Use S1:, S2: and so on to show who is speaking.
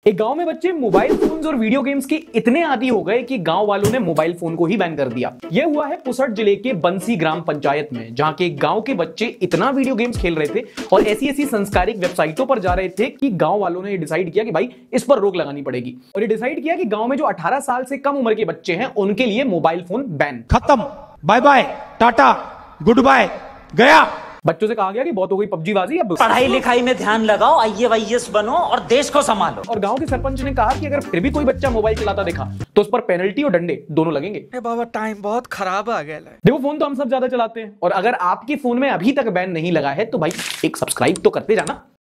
S1: एक गांव में बच्चे मोबाइल फोन्स और वीडियो गेम्स के इतने आदी हो गए कि गांव वालों ने मोबाइल फोन को ही बैन कर दिया। यह हुआ है पुसद जिले के बंसी ग्राम पंचायत में, जहां के गांव के बच्चे इतना वीडियो गेम्स खेल रहे थे और ऐसी ऐसी संस्कारिक वेबसाइटों पर जा रहे थे कि गांव वालों ने डिसाइड किया कि भाई इस पर रोक लगानी पड़ेगी और ये डिसाइड किया कि गांव में जो 18 साल से कम उम्र के बच्चे हैं उनके लिए मोबाइल फोन बैन।
S2: खत्म, bye bye, tata, goodbye, गया।
S1: बच्चों से कहा गया कि बहुत हो गई पबजीबाजी, अब
S3: पढ़ाई लिखाई में ध्यान लगाओ, IAS बनो और देश को संभालो।
S1: और गांव के सरपंच ने कहा कि अगर फिर भी कोई बच्चा मोबाइल चलाता देखा तो उस पर पेनल्टी और डंडे दोनों लगेंगे।
S4: बाबा टाइम बहुत खराब आ गया है।
S1: देखो फोन तो हम सब ज्यादा चलाते हैं और अगर आपके फोन में अभी तक बैन नहीं लगा है तो भाई एक सब्सक्राइब तो करते जाना।